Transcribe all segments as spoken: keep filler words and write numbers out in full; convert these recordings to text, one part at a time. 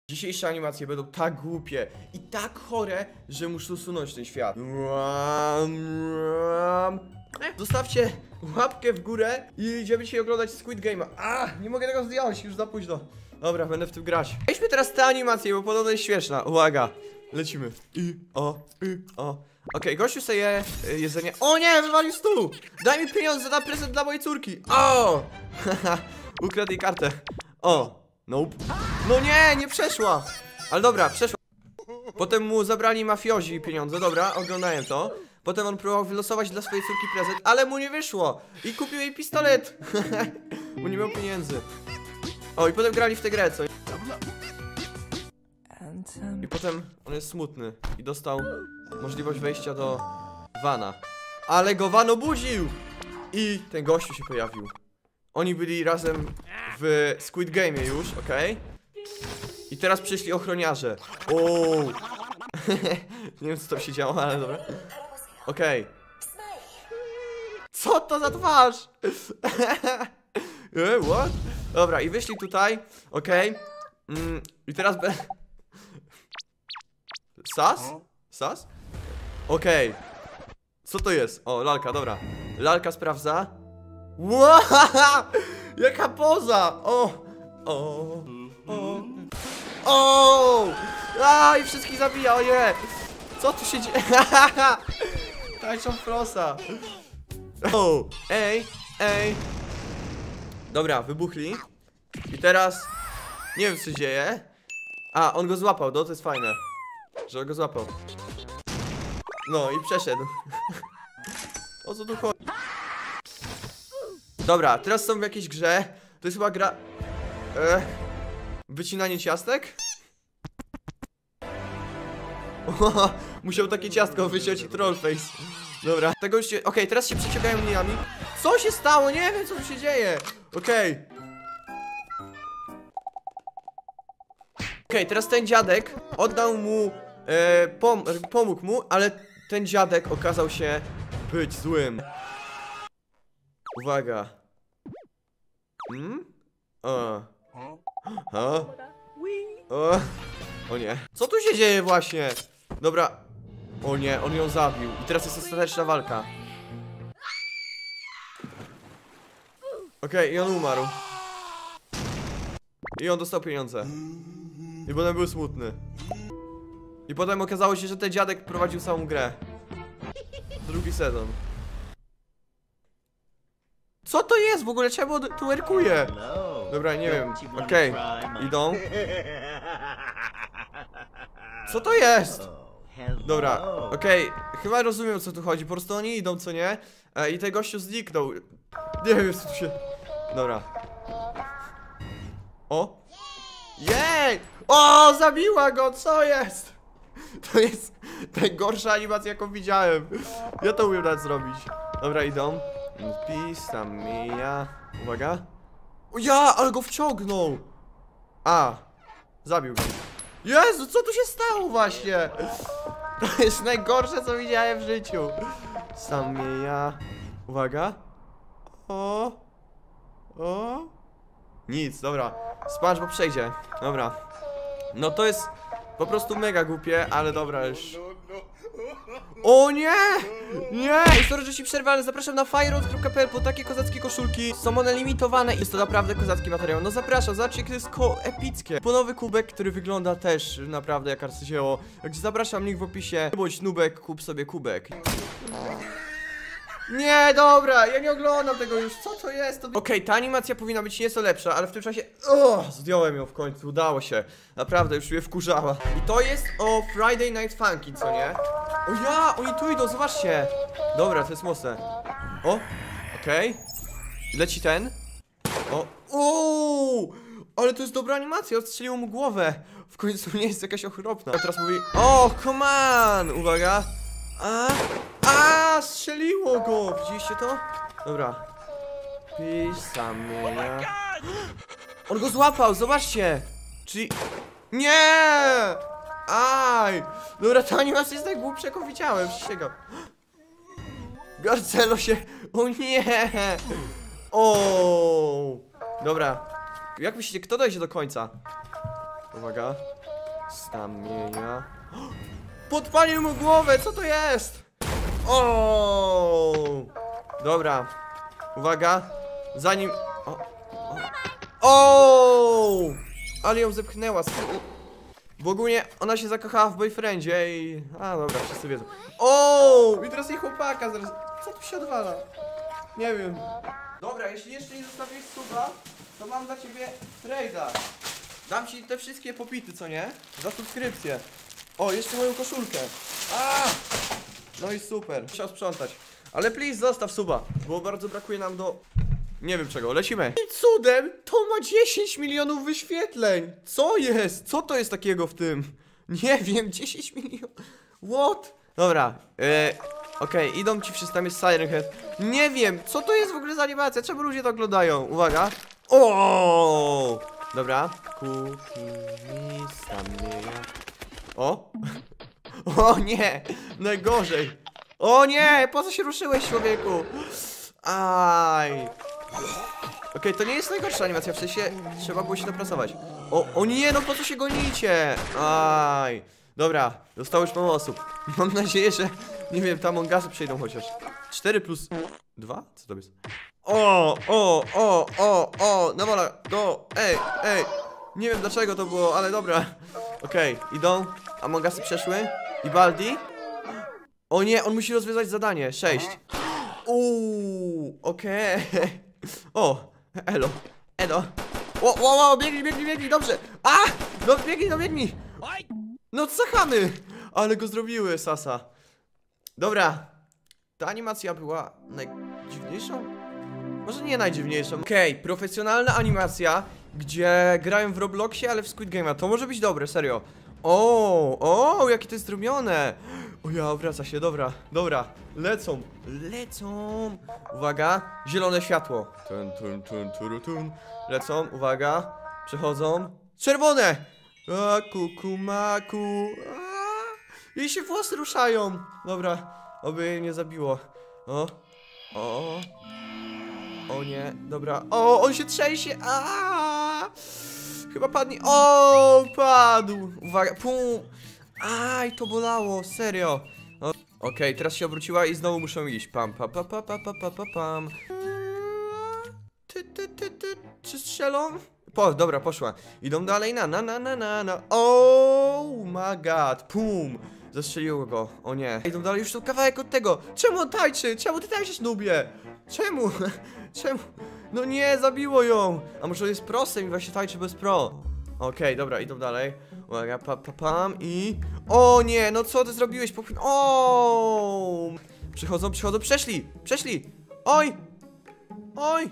Dzisiejsze animacje będą tak głupie i tak chore, że muszę usunąć ten świat. Zostawcie łapkę w górę i idziemy dzisiaj oglądać Squid Game'a. A, nie mogę tego zdjąć, już za późno. Dobra, będę w tym grać. Weźmy teraz tę animację, bo podobno jest śmieszna. Uwaga, lecimy. I, o, i, o. Okej, okay, gościu sobie je y, jedzenie. O nie, wywalił stół! Daj mi pieniądze na prezent dla mojej córki. O! Haha, ukradł jej kartę. O, nope. No nie, nie przeszła. Ale dobra, przeszła. Potem mu zabrali mafiozi pieniądze, dobra, oglądałem to. Potem on próbował wylosować dla swojej córki prezent, ale mu nie wyszło. I kupił jej pistolet. Bo nie miał pieniędzy. O, i potem grali w tę grę, co? I potem on jest smutny i dostał możliwość wejścia do vana. Ale go van obudził! I ten gościu się pojawił. Oni byli razem w Squid Game'ie już, okej? Okay? I teraz przyszli ochroniarze. Ooo. Nie wiem, co tam się działo, ale dobra. Okej. Okay. Co to za twarz? e, what? Dobra, i wyszli tutaj. Okej. Okay. Mm, I teraz be... Sas? Sas? Okej. Okay. Co to jest? O, lalka, dobra. Lalka sprawdza. Wow! Jaka poza! O! O! O! O! A, i wszystkich zabija, o nie! Co tu się dzieje? Tańczą prosa. O! Ej! Ej! Dobra, wybuchli. I teraz nie wiem, co się dzieje. A, on go złapał, no to jest fajne, że on go złapał. No i przeszedł. O co tu chodzi? Dobra, teraz są w jakiejś grze. To jest chyba gra... E... Wycinanie ciastek? O, musiał takie ciastko wyciąć i trollface. Dobra, tego już się... Okej, okay, teraz się przeciągają liniami. Co się stało? Nie wiem, co tu się dzieje. Okej. Okay. Okej, okay, teraz ten dziadek oddał mu... E, pom pomógł mu, ale ten dziadek okazał się być złym. Uwaga. Hmm? O. O. O. O nie. Co tu się dzieje właśnie? Dobra. O nie, on ją zabił. I teraz jest ostateczna walka. Okej, okay, i on umarł. I on dostał pieniądze. I potem był smutny. I potem okazało się, że ten dziadek prowadził całą grę. Drugi sezon. Co to jest w ogóle? Czemu on twerkuje? Dobra, nie wiem. Okej, okay. Idą. Co to jest? Dobra, okej, okay. Chyba rozumiem, co tu chodzi. Po prostu oni idą, co nie? E, I ten gościu zniknął. Nie wiem, co tu się... Dobra. O! Jej! O! Zabiła go! Co jest? To jest najgorsza animacja, jaką widziałem. Ja to umiem nawet zrobić. Dobra, idą. Pisa mia. Uwaga. O ja, ale go wciągnął. A, zabił go. Jezu, co tu się stało właśnie? To jest najgorsze, co widziałem w życiu. Samia. Uwaga. O. O. Nic, dobra. SpongeBob przejdzie. Dobra. No to jest po prostu mega głupie, ale dobra już. O nie! Nie! Sorry, że ci przerwę, ale zapraszam na fireworks kropka p l po takie kozackie koszulki. Są one limitowane i jest to naprawdę kozacki materiał. No zapraszam, zobaczcie, to jest ko epickie. Po nowy kubek, który wygląda też naprawdę jak arcydzieło. Także zapraszam, link w opisie. Bądź nubek, kup sobie kubek. Nie, dobra, ja nie oglądam tego już, co to jest? To... Okej, okay, ta animacja powinna być nieco lepsza, ale w tym czasie... O, zdjąłem ją w końcu, udało się. Naprawdę, już mnie wkurzała. I to jest o Friday Night Funkin', co nie? O ja, oni tu idą, zobaczcie. Dobra, to jest mocne. O, okej okay. Leci ten. O, uuu, ale to jest dobra animacja, odstrzeliło mu głowę. W końcu nie jest jakaś okropna. A teraz mówi, o, come on, uwaga. A, a, strzeliło go! Widzieliście to? Dobra. Pisamia. On go złapał, zobaczcie! Czyli... Nie! Aj! Dobra, ta animacja jest najgłupsza, jaką widziałem, przysięgam. Garcelo się... O nie! O! Dobra. Jak myślicie, kto dojdzie do końca? Uwaga. Stamienia. Podpalił mu głowę, co to jest? O! Dobra. Uwaga. Zanim... O! O! O! Ale ją zepchnęła. Bo ogólnie ona się zakochała w boyfriendzie i... A dobra, wszyscy wiedzą. O! I teraz jej chłopaka zaraz... Co tu się odwala? Nie wiem. Dobra, jeśli jeszcze nie zostawisz suba, to mam dla ciebie trade'a. Dam ci te wszystkie popity, co nie? Za subskrypcję. O, jeszcze moją koszulkę. A! No i super. Musiał sprzątać. Ale please zostaw suba, bo bardzo brakuje nam do... Nie wiem czego, lecimy. I cudem to ma dziesięć milionów wyświetleń. Co jest? Co to jest takiego w tym? Nie wiem, dziesięć milionów. What? Dobra, yy, okej, okay, idą ci wszyscy, tam jest Siren Head. Nie wiem, co to jest w ogóle za animacja? Czemu ludzie to oglądają? Uwaga. O! Dobra. Kuki, stamienia. O! O nie! Najgorzej! O nie! Po co się ruszyłeś, człowieku? Aj! Okej, okay, to nie jest najgorsza animacja, w sensie trzeba było się dopracować. O, o nie, no po co się gonicie? Aj! Dobra, zostało już mało osób. Mam nadzieję, że, nie wiem, tam Among-Usy przejdą chociaż. cztery plus dwa? Co to jest? O, o, o, o, o, no wola, go, ej, ej. Nie wiem dlaczego to było, ale dobra. Okej, okay, idą, Among-Usy przeszły. I Baldi. O nie, on musi rozwiązać zadanie, sześć. Uuu, okej. Okay. O, elo, elo. O, o, o, biegnij, biegnij, biegnij, dobrze. A, no biegnij, no biegnij. No cachamy. Ale go zrobiły, Sasa. Dobra. Ta animacja była najdziwniejszą? Może nie najdziwniejszą. Okej, okay, profesjonalna animacja, gdzie grają w Robloxie, ale w Squid Game'a. To może być dobre, serio. O, o, jakie to jest zrobione. O ja, wraca się, dobra, dobra. Lecą, lecą. Uwaga, zielone światło. Tun, tun, tun, tun, tun. Lecą, uwaga. Przechodzą. Czerwone. A, kuku, maku. A, jej się włosy ruszają. Dobra, oby jej nie zabiło. O, o, o nie, dobra. O, on się trzęsie. A, chyba padnie. O, padł. Uwaga, pum. Aj, to bolało, serio. Okej, okay, teraz się obróciła i znowu muszą iść. Pam, pa, pa, pa, pa, pa, pa, pa, pam. Ty, ty, ty, ty. Czy strzelą? Po, dobra, poszła. Idą dalej, na, na, na, na, na, na. Oh my god, pum. Zastrzeliło go, o nie. Idą dalej, już to kawałek od tego. Czemu on tańczy? Czemu ty tańczysz, nubie? Czemu? Czemu? No nie, zabiło ją. A może jest prosem i właśnie tańczy bez pro. Okej, okay, dobra, idą dalej. Uwaga, pa, pa, pam i... O nie, no co ty zrobiłeś? O! Przychodzą, przychodzą, przeszli! Przeszli! Oj! Oj!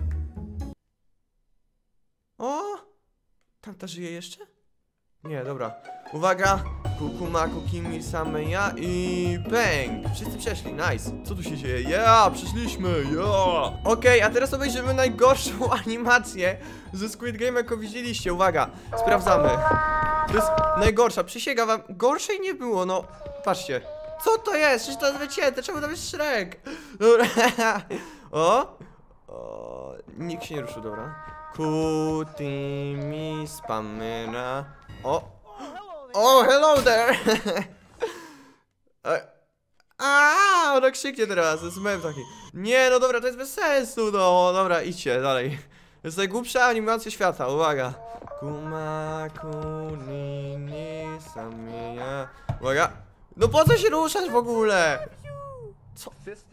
O! Tamta żyje jeszcze? Nie, dobra. Uwaga! Kukumaku, kimi, same ja i bang! Wszyscy przeszli, nice. Co tu się dzieje? Ja, yeah, przeszliśmy, ja! Yeah. Okej, okay, a teraz obejrzymy najgorszą animację ze Squid Game, jaką widzieliście. Uwaga, sprawdzamy. To jest najgorsza, przysięgam wam, gorszej nie było, no. Patrzcie. Co to jest? Przecież to jest wycięte, czemu tam jest Shrek? Dobra. O! O! Nikt się nie ruszył, dobra. Kutimi spamena. O! O, hello there! A, ona krzyknie teraz, to jest mem taki. Nie, no dobra, to jest bez sensu, no. Dobra, idźcie dalej. To jest najgłupsza animacja świata, uwaga. Kumaku, nini, samia. Uwaga. No po co się ruszasz w ogóle? Co?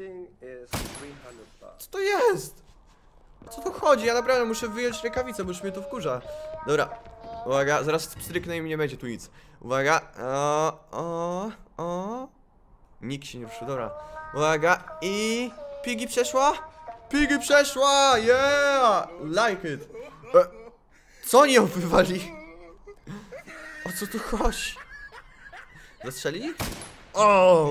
Co to jest? Co tu chodzi? Ja naprawdę muszę wyjąć rękawicę, bo już mnie to wkurza. Dobra. Uwaga, zaraz stryknę i nie będzie tu nic. Uwaga. O, o, o. Nikt się nie ruszył, dobra. Uwaga. I... Piggy przeszła? Piggy przeszła! Yeah! Like it. E, co oni ją wywali? O co tu chodzi? Zastrzeli? O!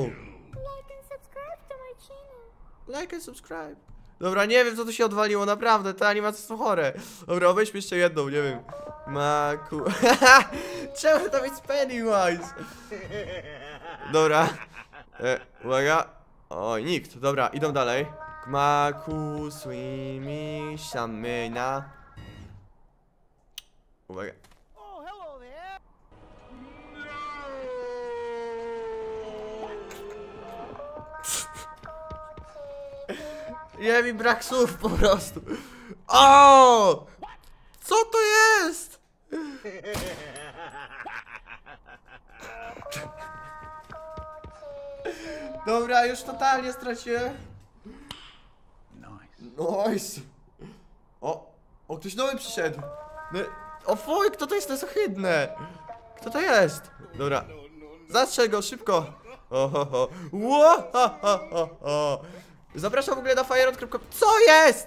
Like and subscribe. Dobra, nie wiem co tu się odwaliło, naprawdę, te animacje są chore. Dobra, obejrzmy jeszcze jedną, nie wiem. Maku... Czemu to jest Pennywise? Dobra. E, uwaga. O, nikt. Dobra, idą dalej. Maku, swimi, shamina. Uwaga. Nie mi brak słów po prostu. O! Co to jest? Dobra, już totalnie straciłem. Nice. O, o, ktoś nowy przyszedł. No, o fuj, kto to jest? To jest ohydne. Kto to jest? Dobra. Zastrzel go, szybko. Ohoho. Ło, ha, ha, ha, ha. Zapraszam w ogóle na fireout kropka p l. Co jest?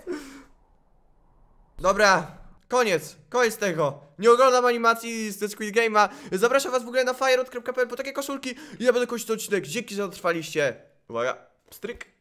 Dobra, koniec, koniec tego. Nie oglądam animacji z Squid Game'a. Zapraszam was w ogóle na fireout kropka p l po takie koszulki i ja będę kończyć ten odcinek. Dzięki, że dotrwaliście. Uwaga, pstryk.